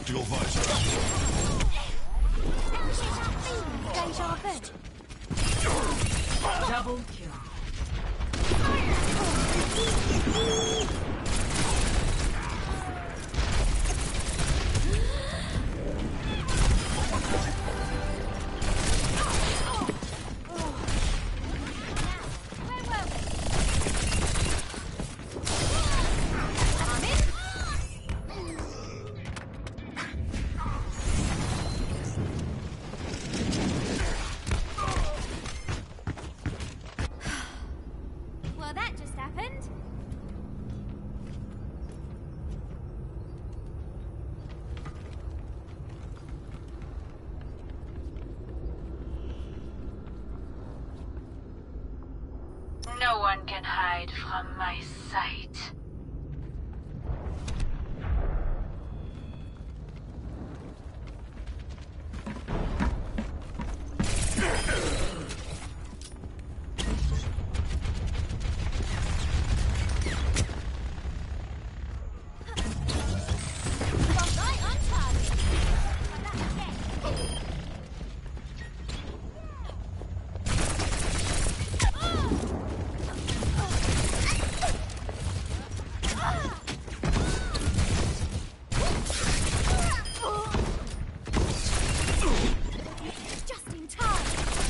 Tactical visor. Deja vu. Double kill. Well, that just happened. No one can hide from my sight. Right on target. Like that again. Just in time.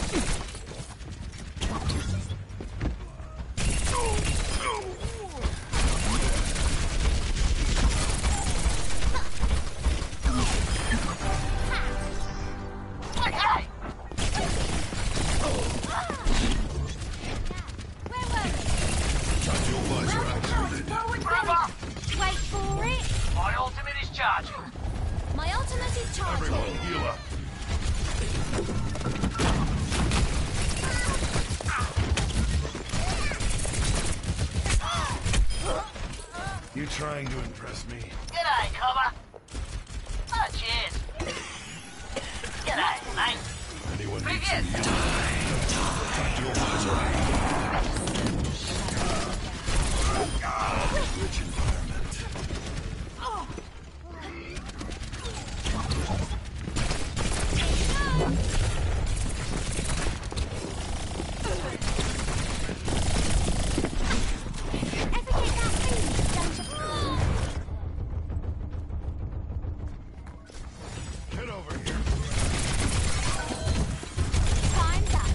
Where were we? Tactical visor activated. Wait for it. My ultimate is charging. My ultimate is charging. Everyone heal up. You trying to impress me? G'day, cover. Oh, cheers. G'day, mate. Anyone needs Привет. some healing? Tactical visor. Rich environment. Ever get that feeling, don't you? Get over here. Time's up.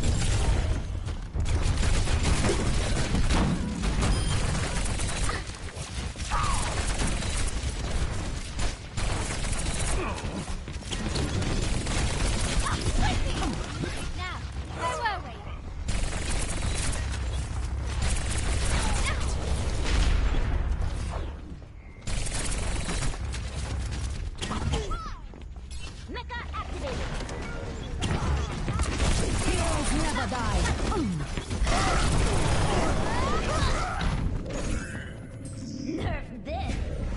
Now, where were we? Mecha activated. Heroes never die. Nerf this.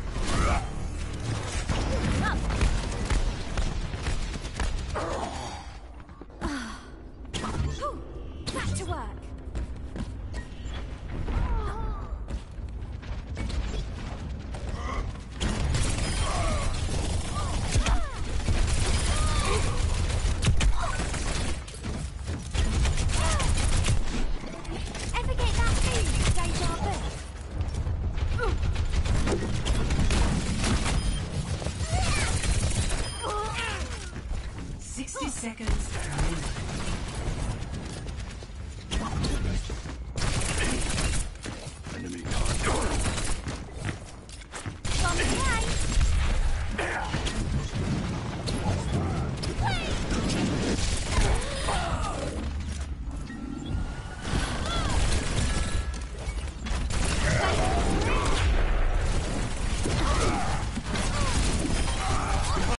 Whew, back to work. Ever get that feeling, deja vu? 60 seconds remaining.